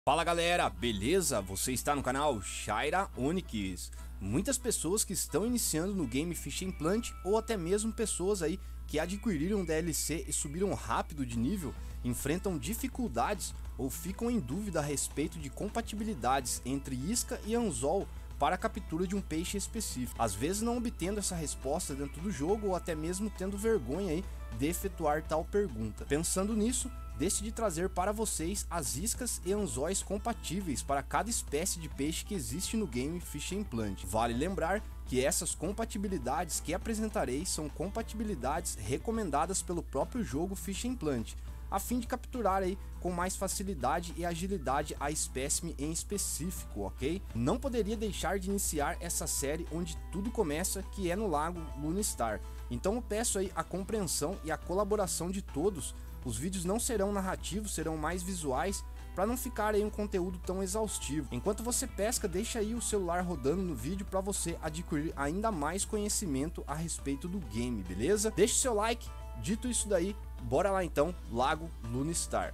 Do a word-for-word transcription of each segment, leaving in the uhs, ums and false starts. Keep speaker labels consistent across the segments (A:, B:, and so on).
A: Fala galera, beleza? Você está no canal Shaira Onyx. Muitas pessoas que estão iniciando no game Fishing Plant ou até mesmo pessoas aí que adquiriram D L C e subiram rápido de nível enfrentam dificuldades ou ficam em dúvida a respeito de compatibilidades entre isca e anzol para a captura de um peixe específico, às vezes não obtendo essa resposta dentro do jogo ou até mesmo tendo vergonha aí de efetuar tal pergunta. Pensando nisso, decidi trazer para vocês as iscas e anzóis compatíveis para cada espécie de peixe que existe no game Fishing Plant. Vale lembrar que essas compatibilidades que apresentarei são compatibilidades recomendadas pelo próprio jogo Fishing Plant, a fim de capturar aí com mais facilidade e agilidade a espécime em específico, ok? Não poderia deixar de iniciar essa série onde tudo começa, que é no lago Lunistar. Então eu peço aí a compreensão e a colaboração de todos. Os vídeos não serão narrativos, serão mais visuais, para não ficar aí um conteúdo tão exaustivo. Enquanto você pesca, deixa aí o celular rodando no vídeo para você adquirir ainda mais conhecimento a respeito do game, beleza? Deixe seu like. Dito isso daí, bora lá então, Lago Lunistar.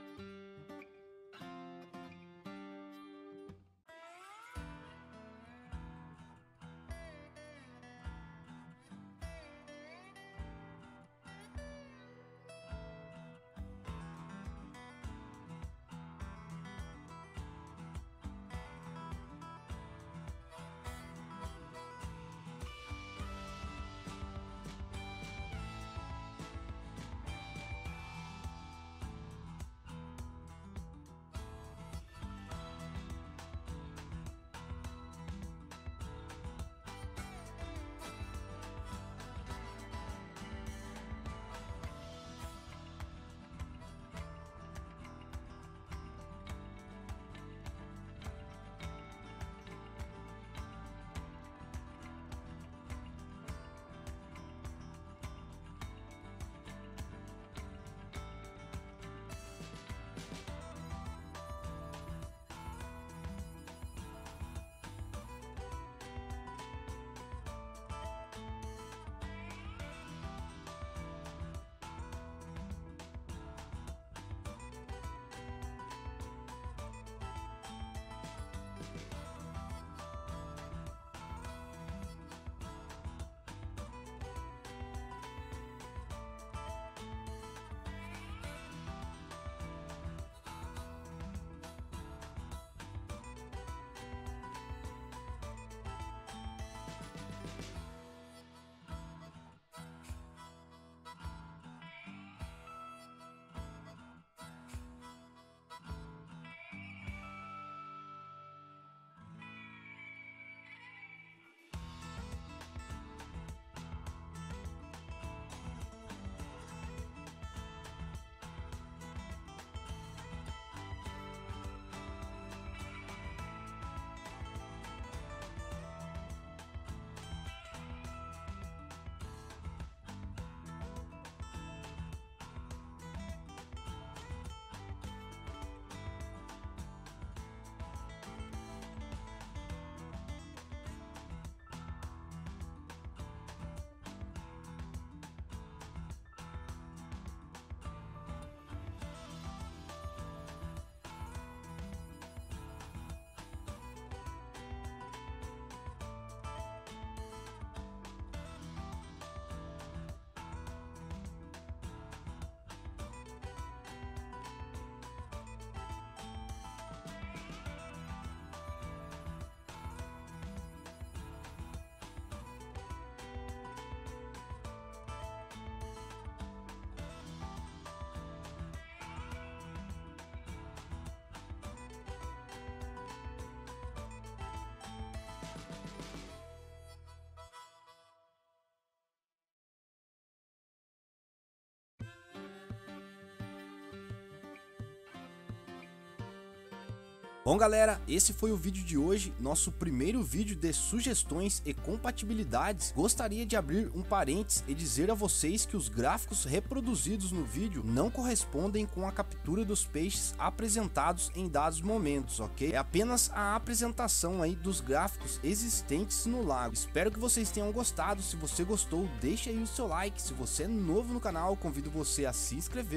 A: Bom galera, esse foi o vídeo de hoje, nosso primeiro vídeo de sugestões e compatibilidades. Gostaria de abrir um parênteses e dizer a vocês que os gráficos reproduzidos no vídeo não correspondem com a captura dos peixes apresentados em dados momentos, ok? É apenas a apresentação aí dos gráficos existentes no lago. Espero que vocês tenham gostado. Se você gostou, deixa aí o seu like. Se você é novo no canal, convido você a se inscrever.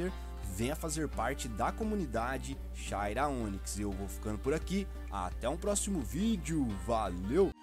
A: venha fazer parte da comunidade Shaira Onyx. Eu vou ficando por aqui, até um próximo vídeo, valeu!